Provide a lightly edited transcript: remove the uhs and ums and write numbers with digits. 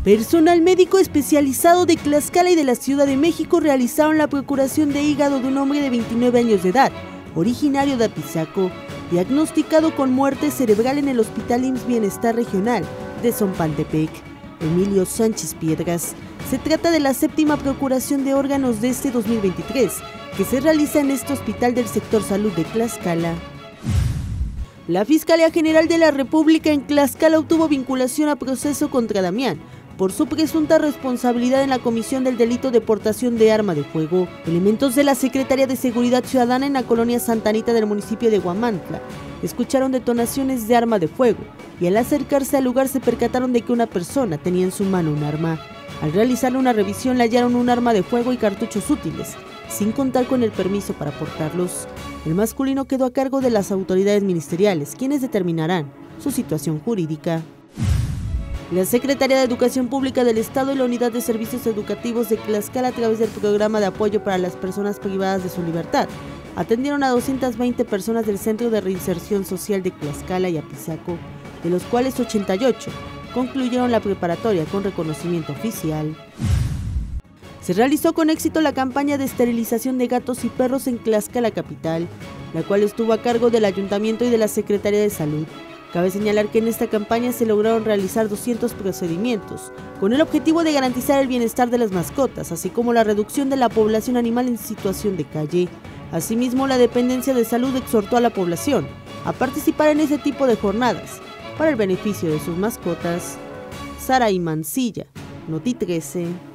Personal médico especializado de Tlaxcala y de la Ciudad de México realizaron la procuración de hígado de un hombre de 29 años de edad, originario de Apizaco, diagnosticado con muerte cerebral en el Hospital IMSS Bienestar Regional de Zompantepec. Emilio Sánchez Piedras. Se trata de la 7ª procuración de órganos de este 2023, que se realiza en este hospital del sector salud de Tlaxcala. La Fiscalía General de la República en Tlaxcala obtuvo vinculación a proceso contra Damián por su presunta responsabilidad en la comisión del delito de portación de arma de fuego. Elementos de la Secretaría de Seguridad Ciudadana en la colonia Santa Anita del municipio de Huamantla escucharon detonaciones de arma de fuego y al acercarse al lugar se percataron de que una persona tenía en su mano un arma. Al realizar una revisión le hallaron un arma de fuego y cartuchos útiles, sin contar con el permiso para portarlos. El masculino quedó a cargo de las autoridades ministeriales, quienes determinarán su situación jurídica. La Secretaría de Educación Pública del Estado y la Unidad de Servicios Educativos de Tlaxcala, a través del Programa de Apoyo para las Personas Privadas de su Libertad, atendieron a 220 personas del Centro de Reinserción Social de Tlaxcala y Apizaco, de los cuales 88 concluyeron la preparatoria con reconocimiento oficial. Se realizó con éxito la campaña de esterilización de gatos y perros en Tlaxcala capital, la cual estuvo a cargo del Ayuntamiento y de la Secretaría de Salud. Cabe señalar que en esta campaña se lograron realizar 200 procedimientos, con el objetivo de garantizar el bienestar de las mascotas, así como la reducción de la población animal en situación de calle. Asimismo, la Dependencia de Salud exhortó a la población a participar en ese tipo de jornadas, para el beneficio de sus mascotas. Saraí Mancilla, Noti 13.